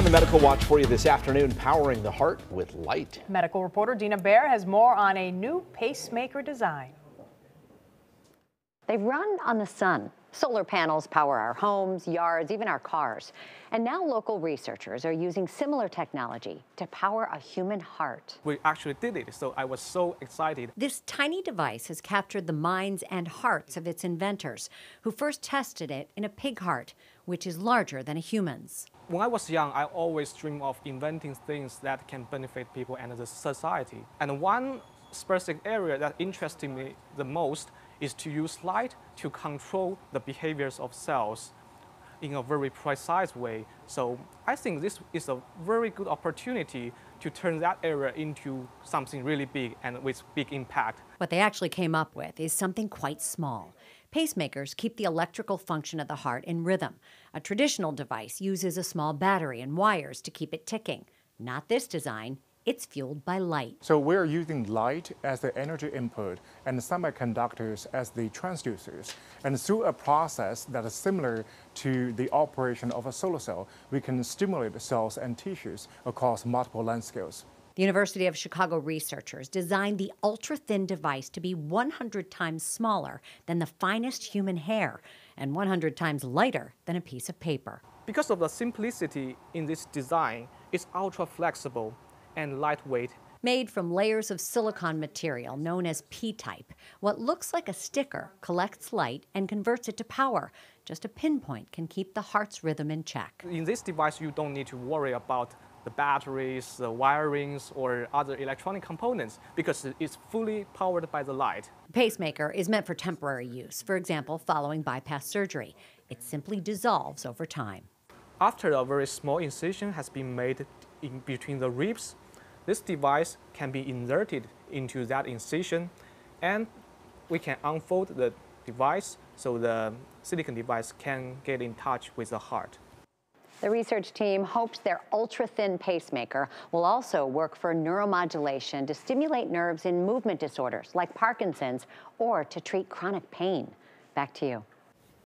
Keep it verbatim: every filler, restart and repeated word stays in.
On the Medical Watch for you this afternoon, powering the heart with light. Medical reporter Dina Baer has more on a new pacemaker design. They run on the sun. Solar panels power our homes, yards, even our cars. And now local researchers are using similar technology to power a human heart. We actually did it, so I was so excited. This tiny device has captured the minds and hearts of its inventors, who first tested it in a pig heart, which is larger than a human's. When I was young, I always dreamed of inventing things that can benefit people and the society. And one specific area that interested me the most is to use light to control the behaviors of cells in a very precise way. So I think this is a very good opportunity to turn that area into something really big and with big impact. What they actually came up with is something quite small. Pacemakers keep the electrical function of the heart in rhythm. A traditional device uses a small battery and wires to keep it ticking. Not this design. It's fueled by light. So we're using light as the energy input and semiconductors as the transducers. And through a process that is similar to the operation of a solar cell, we can stimulate cells and tissues across multiple length scales. The University of Chicago researchers designed the ultra-thin device to be one hundred times smaller than the finest human hair and one hundred times lighter than a piece of paper. Because of the simplicity in this design, it's ultra flexible and lightweight. Made from layers of silicon material known as P-type, what looks like a sticker collects light and converts it to power. Just a pinpoint can keep the heart's rhythm in check. In this device, you don't need to worry about the batteries, the wirings, or other electronic components because it's fully powered by the light. The pacemaker is meant for temporary use, for example, following bypass surgery. It simply dissolves over time. After a very small incision has been made in between the ribs, this device can be inserted into that incision, and we can unfold the device so the silicon device can get in touch with the heart. The research team hopes their ultra-thin pacemaker will also work for neuromodulation to stimulate nerves in movement disorders like Parkinson's or to treat chronic pain. Back to you.